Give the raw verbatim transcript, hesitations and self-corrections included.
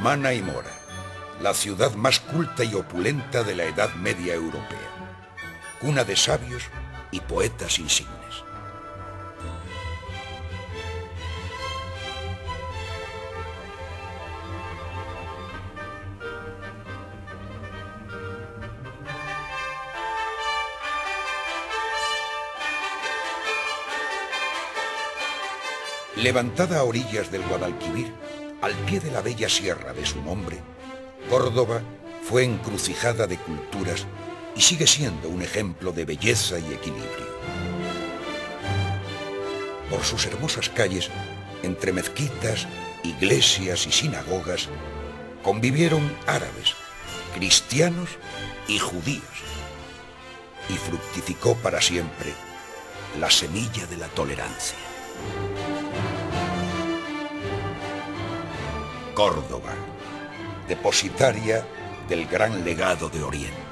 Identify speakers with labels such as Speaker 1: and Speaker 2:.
Speaker 1: romana y mora, la ciudad más culta y opulenta de la Edad Media europea, cuna de sabios y poetas insignes. Levantada a orillas del Guadalquivir, al pie de la bella sierra de su nombre, Córdoba fue encrucijada de culturas y sigue siendo un ejemplo de belleza y equilibrio. Por sus hermosas calles, entre mezquitas, iglesias y sinagogas, convivieron árabes, cristianos y judíos, y fructificó para siempre la semilla de la tolerancia. Córdoba, depositaria del gran legado de Oriente.